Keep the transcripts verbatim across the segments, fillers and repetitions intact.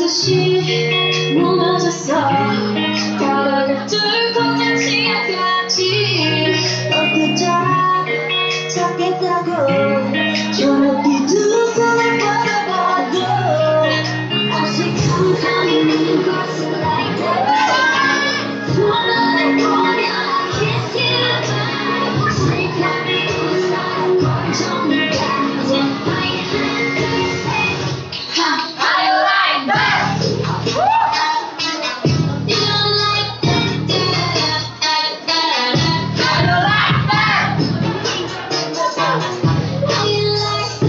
듯이 무너졌어. 벼락을 뚫고 지하까지 엊그저 찾겠다고 저렇게 두 손을 뻗어봐도 어색한 감이 있는 것은 like that. 손을 보려 kiss you 실감이 웃어 정리가 이제 나의 한 글쎄 How you like that? You don't like that? How you like that? How you like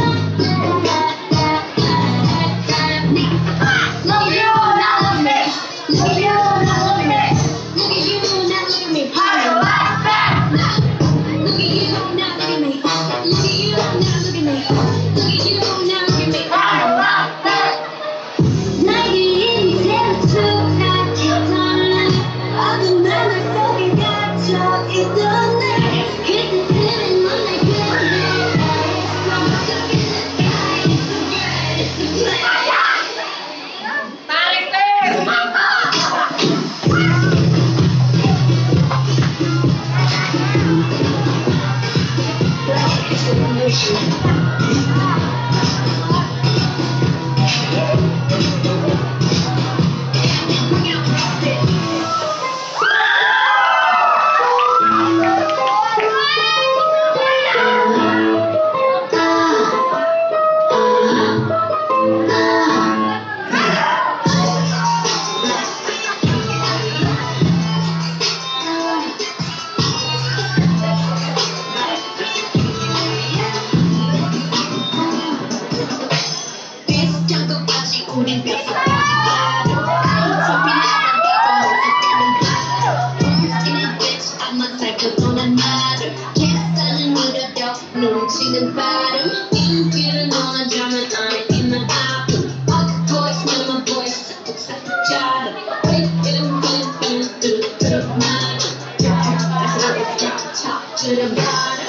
that? Love you, not love me. Love you, not love me. Look at you, not look at me. How you like that? Look at you, not look at me. Look at you, not look at me. Look at you, not look at me. How you like that? 나에게 이제는 투박했던 어둠 하늘 속에 갇혀 있던 날 그때쯤엔 넌 날 그래 Look up in the sky, it's so bright, it's so bright 우린 뺏어 가지고 어차피 나랑 이거 무섭다는 바로 Skinny bitch 앞만 살펴도 난 말을 계산은 느려져 눈치는 빠름 인기를 원하자면 안에 있는 아픔 Fuck boys, know my voice 싹둑싹둑 자름 Wait, 이름 이름 이름 뚜루뚜루 말음 That's not the top, top to the bottom